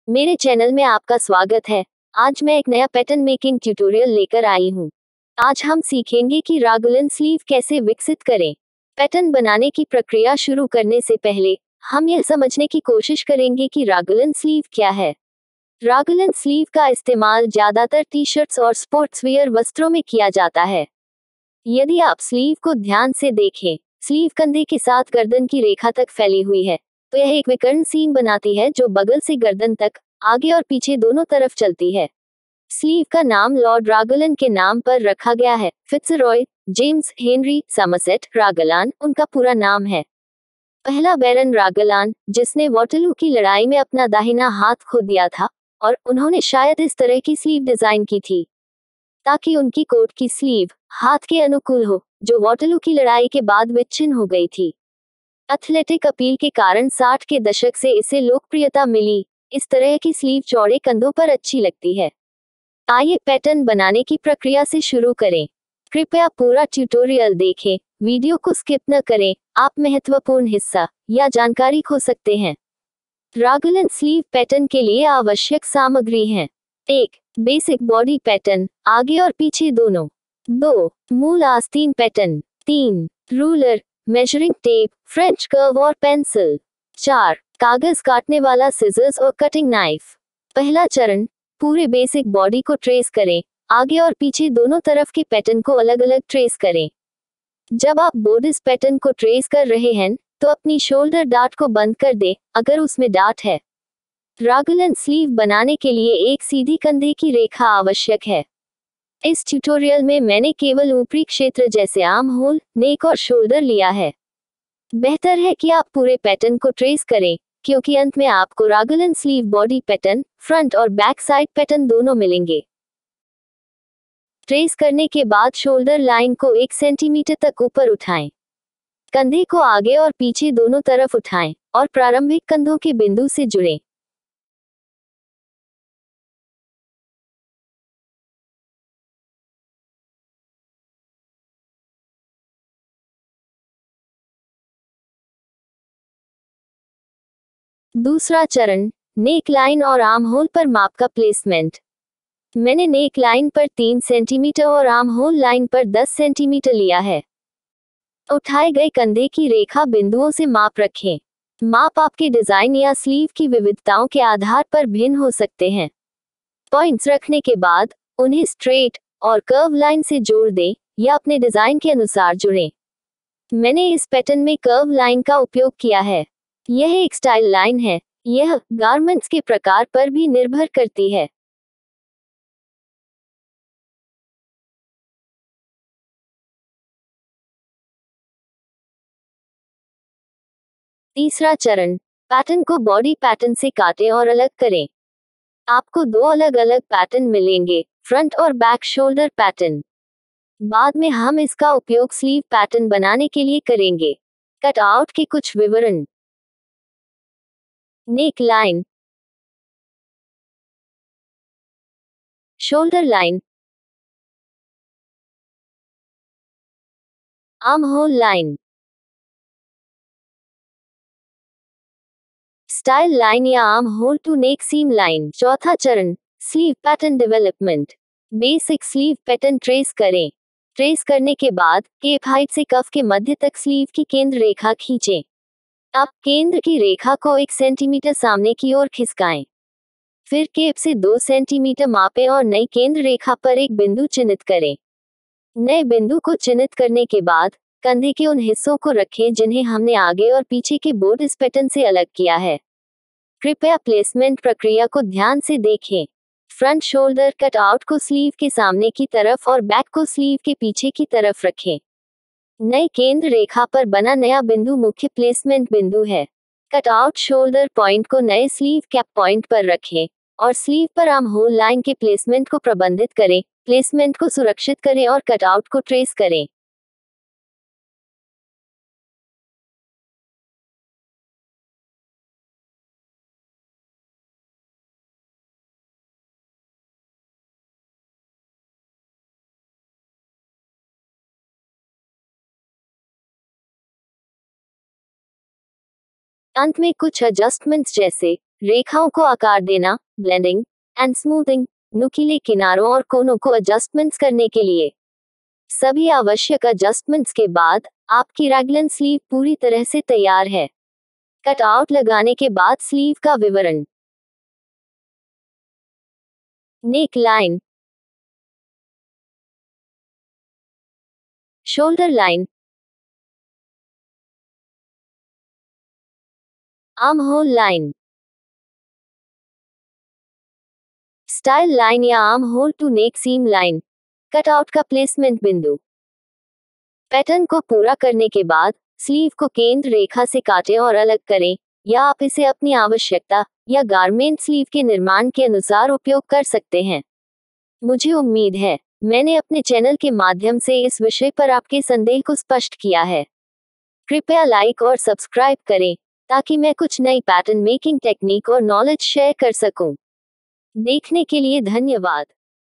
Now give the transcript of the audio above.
मेरे चैनल में आपका स्वागत है। आज मैं एक नया पैटर्न मेकिंग ट्यूटोरियल लेकर आई हूँ। आज हम सीखेंगे कि रागुलन स्लीव कैसे विकसित करें। पैटर्न बनाने की प्रक्रिया शुरू करने से पहले हम यह समझने की कोशिश करेंगे कि रागुलन स्लीव क्या है। रागुलन स्लीव का इस्तेमाल ज्यादातर टी शर्ट्स और स्पोर्ट्सवियर वस्त्रों में किया जाता है। यदि आप स्लीव को ध्यान से देखें, स्लीव कंधे के साथ गर्दन की रेखा तक फैली हुई है, तो यह एक विकर्ण सीम बनाती है जो बगल से गर्दन तक, आगे और पीछे दोनों तरफ चलती है। स्लीव का नाम लॉर्ड रागुलन के नाम पर रखा गया है। Fitzroy James Henry Somerset Raglan उनका पूरा नाम है। पहला बैरन रागुलान, जिसने वॉटरलू की लड़ाई में अपना दाहिना हाथ खो दिया था, और उन्होंने शायद इस तरह की स्लीव डिजाइन की थी ताकि उनकी कोट की स्लीव हाथ के अनुकूल हो, जो वॉटरलू की लड़ाई के बाद विच्छिन्न हो गई थी। एथलेटिक अपील के कारण 60 के दशक से इसे लोकप्रियता मिली। इस तरह की स्लीव चौड़े कंधों पर अच्छी लगती है। आइए पैटर्न बनाने की प्रक्रिया से शुरू करें। कृपया पूरा ट्यूटोरियल देखें, वीडियो को स्किप न करें, आप महत्वपूर्ण हिस्सा या जानकारी खो सकते हैं। रागुलन स्लीव पैटर्न के लिए आवश्यक सामग्री हैं: 1. बेसिक बॉडी पैटर्न, आगे और पीछे दोनों। 2. मूल आस्तीन pattern. 3. Ruler, measuring tape, French curve और पेंसिल। 4. कागज काटने वाला सिजर्स और कटिंग नाइफ। पहला चरण, पूरे बेसिक बॉडी को ट्रेस करें, आगे और पीछे दोनों तरफ के पैटर्न को अलग अलग ट्रेस करें। जब आप बॉडिस पैटर्न को ट्रेस कर रहे हैं, तो अपनी शोल्डर डार्ट को बंद कर दें, अगर उसमें डार्ट है। रागुलन स्लीव बनाने के लिए एक सीधी कंधे की रेखा आवश्यक है। इस ट्यूटोरियल में मैंने केवल ऊपरी क्षेत्र जैसे आर्म होल, नेक और शोल्डर लिया है। बेहतर है कि आप पूरे पैटर्न को ट्रेस करें, क्योंकि अंत में आपको raglan sleeve body pattern, front और बैक साइड पैटर्न दोनों मिलेंगे। ट्रेस करने के बाद शोल्डर लाइन को 1 सेंटीमीटर तक ऊपर उठाएं। कंधे को आगे और पीछे दोनों तरफ उठाएं और प्रारंभिक कंधों के बिंदु से जुड़ें। दूसरा चरण, नेक लाइन और आर्म होल पर माप का प्लेसमेंट। मैंने नेक लाइन पर 3 सेंटीमीटर और आर्म होल लाइन पर 10 सेंटीमीटर लिया है। उठाए गए कंधे की रेखा बिंदुओं से माप रखें। माप आपके डिजाइन या स्लीव की विविधताओं के आधार पर भिन्न हो सकते हैं। पॉइंट्स रखने के बाद उन्हें स्ट्रेट और कर्व लाइन से जोड़ दें या अपने डिजाइन के अनुसार जुड़ें। मैंने इस पैटर्न में कर्व लाइन का उपयोग किया है। यह एक स्टाइल लाइन है। यह गारमेंट्स के प्रकार पर भी निर्भर करती है। तीसरा चरण, पैटर्न को बॉडी पैटर्न से काटें और अलग करें। आपको 2 अलग अलग पैटर्न मिलेंगे, फ्रंट और बैक शोल्डर पैटर्न। बाद में हम इसका उपयोग स्लीव पैटर्न बनाने के लिए करेंगे। कट आउट के कुछ विवरण: neck line, shoulder line, arm hole line, style line या arm hole to neck seam line. चौथा चरण, sleeve pattern development. Basic sleeve pattern trace करें। ट्रेस करने के बाद केप हाइट से कफ के मध्य तक स्लीव की केंद्र रेखा खींचें। अब केंद्र की रेखा को 1 सेंटीमीटर सामने की ओर खिसकाएं। फिर केप से 2 सेंटीमीटर मापें और नई केंद्र रेखा पर एक बिंदु चिन्हित करें। नए बिंदु को चिन्हित करने के बाद कंधे के उन हिस्सों को रखें जिन्हें हमने आगे और पीछे के बॉडिस पैटर्न से अलग किया है। कृपया प्लेसमेंट प्रक्रिया को ध्यान से देखें। फ्रंट शोल्डर कट आउट को स्लीव के सामने की तरफ और बैक को स्लीव के पीछे की तरफ रखें। नई केंद्र रेखा पर बना नया बिंदु मुख्य प्लेसमेंट बिंदु है। कट आउट शोल्डर पॉइंट को नए स्लीव कैप पॉइंट पर रखें और स्लीव पर आर्म होल लाइन के प्लेसमेंट को प्रबंधित करें। प्लेसमेंट को सुरक्षित करें और कट आउट को ट्रेस करें। अंत में कुछ एडजस्टमेंट्स जैसे रेखाओं को आकार देना, ब्लेंडिंग एंड स्मूथिंग, नुकीले किनारों और कोनों को एडजस्टमेंट्स करने के लिए। सभी आवश्यक एडजस्टमेंट्स के बाद आपकी रैगलन स्लीव पूरी तरह से तैयार है। कट आउट लगाने के बाद स्लीव का विवरण। Neck line, shoulder line, arm hole line, style line या arm hole to neck seam line, cutout का प्लेसमेंट बिंदु। पैटर्न को पूरा करने के बाद स्लीव को केंद्र रेखा से काटें और अलग करें, या आप इसे अपनी आवश्यकता या गारमेंट स्लीव के निर्माण के अनुसार उपयोग कर सकते हैं। मुझे उम्मीद है मैंने अपने चैनल के माध्यम से इस विषय पर आपके संदेह को स्पष्ट किया है। कृपया लाइक और सब्सक्राइब करें ताकि मैं कुछ नई पैटर्न मेकिंग टेक्निक और नॉलेज शेयर कर सकूं। देखने के लिए धन्यवाद।